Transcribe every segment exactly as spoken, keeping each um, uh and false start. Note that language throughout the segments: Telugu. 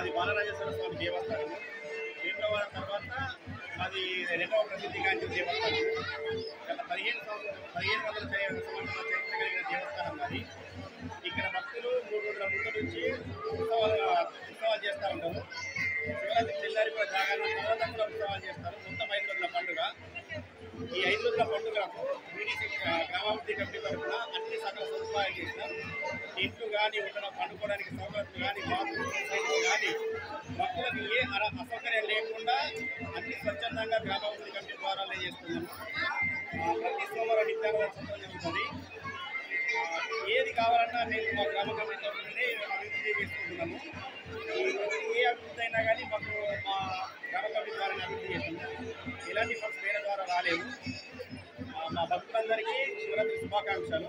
మాది బాలరాజేశ్వర స్వామి దేవస్థానము. వేములవాడ తర్వాత మాది రెండవ ప్రసిద్ధిగాంచిన దేవస్థానం. గత పదిహేను సంవత్సరం పదిహేను వందల సంవత్సరాల చరిత్ర కలిగిన దేవస్థానం మాది. ఇక్కడ భక్తులు మూడు రోజుల ముందు నుంచి ఉత్సవాలు ఉత్సవాలు చేస్తూ ఉంటారు. శివరాత్రి తెల్లారి కూడా జాగరణ తర్వాత కూడా ఉత్సవాలు చేస్తారు. మొత్తం ఐదు రోజుల పండుగ. ఈ ఐదు రోజుల పండుగలకు బీడీసీ గ్రామాభివృద్ధి కమిటీ తరఫున అన్ని సకల సదుపాయాలు చేసినాం. ఇంట్లో కానీ ఉండడం పండుకోవడానికి సౌకర్యం కానీ బాత్రూమ్ కానీ భక్తులకు ఏ అసౌకర్యం లేకుండా అన్ని స్వచ్ఛందంగా గ్రామాభివృద్ధి కమిటీ ద్వారా చేస్తున్నాము. ప్రతి సోమవారం నిత్యానంద సత్రం జరుగుతుంది. ఏది కావాలన్నా మేము మా గ్రామ కమిటీ తరఫునే అభివృద్ధి చేసుకుంటున్నాము. ఏ అభివృద్ధి అయినా కానీ మాకు మా గ్రామ కమిటీ ద్వారా అభివృద్ధి చేస్తున్నాము. ఎలాంటి ఫండ్స్ వేరే ద్వారా రాలేవు. మా భక్తులందరికీ శివరాత్రి శుభాకాంక్షలు.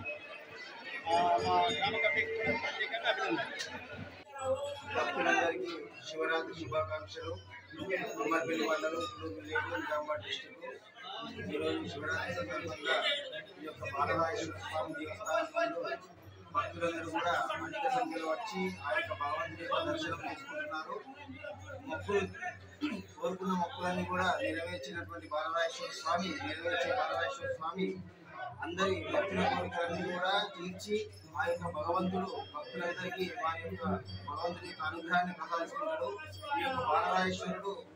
మా గ్రామ కమిటీకి కూడా ప్రత్యేకంగా అభినందనలు. భక్తులందరికీ శివరాత్రి శుభాకాంక్షలు. కుమ్మర్పల్లి మండలం నిజామాబాద్ డిస్టిక్. ఈరోజు శివరాత్రి సందర్భంగా ఈ యొక్క బాలరాజేశ్వర స్వామి దేవస్థానంలో భక్తులందరూ కూడా అధిక సంఖ్యలో వచ్చి ఆ యొక్క భగవంతుని యొక్క దర్శనం చేసుకుంటున్నారు. మొక్కులు కోరుకున్న మొక్కులన్నీ కూడా నెరవేర్చినటువంటి బాలరాజేశ్వర స్వామి నెరవేర్చే బాలరాజేశ్వర స్వామి అందరి భక్తుల కోరికలన్నీ కూడా తీర్చి ఆ యొక్క భగవంతుడు భక్తులందరికీ వారి యొక్క భగవంతుని యొక్క అనుగ్రహాన్ని ప్రసాదిస్తున్నాడు. ఈ యొక్క బాలరాజేశ్వరుడు